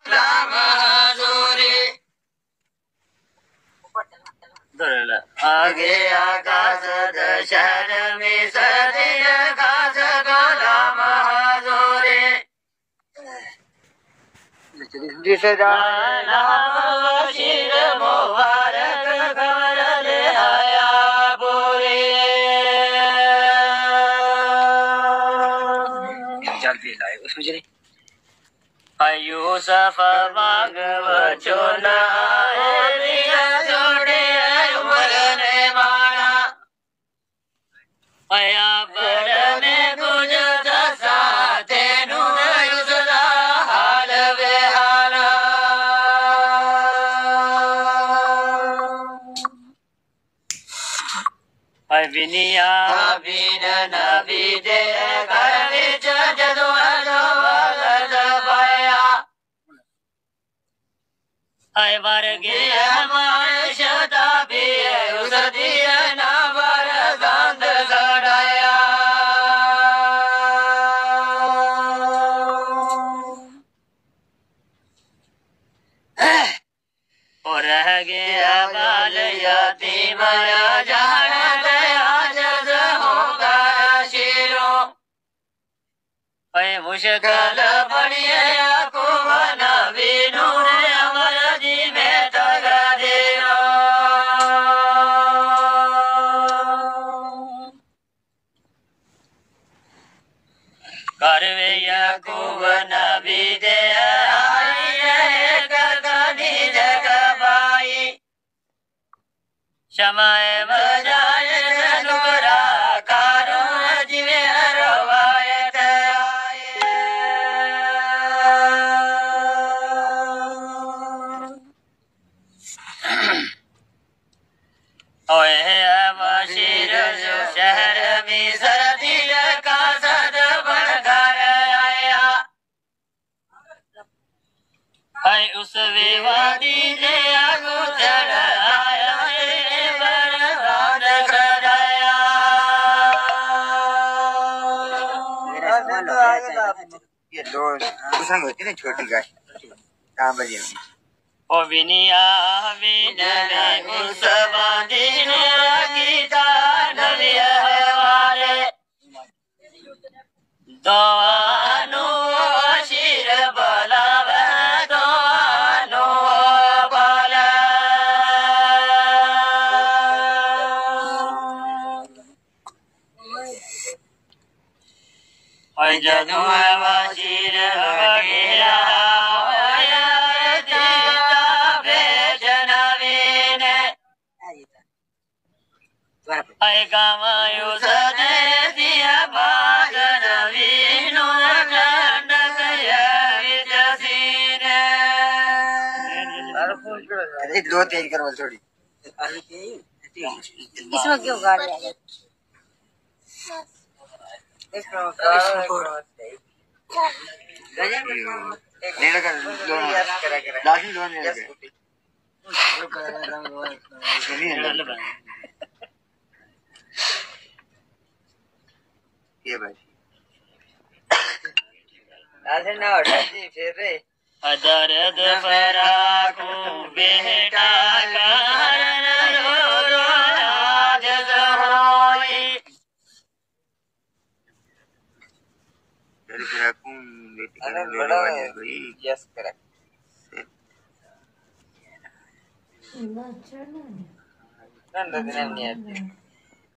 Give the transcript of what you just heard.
आगे आकाश दशहर में सदी आकाश गुलाम हजूरी जिस नाम शीर मुबारक खबर ले आया पूरी जल्दी लाए उसमें चले यूसुफ मांग बचोना दिया जोड़े उमर ने माना आया पर में कुछ दसा तेनू उसदा हाल बेहाना बिनिया बिन नबी दे घर विच जदों वलद पाया आए वर गया माशदा भी उस दिया ना वर गंद सड़ाया और रह गया बाल यतीम जान आजज होगा शीरो मुश्किल बनिए को नबी नूर अमर जी में तगा दियो करवे याकूब नबी दे आई गगनी जगह पाई शमाए बजाए नुकरा कारो जिवे रवायत ओए बशीर शहर में सर्दी का सद बनकर आया है उस विवादी ने आगू चढ़ आया बर्बाद कराया ये दो कुसंग होती ना छोटी गाय कहाँ बजी ओ बिनिया बिन में उस बादी ने गीता नबी हवाले दोनों शीर बलावे दोनों बाला और जदों शीर गया I got my usadesiya bajravino nandakaya jasine. अरे दो तेज कर बोल थोड़ी इसमें क्यों गाड़ रहा है नहीं लगा दोनों लास्ट दोनों नहीं लगे ये भाई आज ना उठा जी फिर रे दर्द फराकू बेटा कारण रो रो आज होई दर्द फराकू बेटा कारण रो रो आज होई यस करेक्ट ना चढ़ना नंद दिन नहीं आते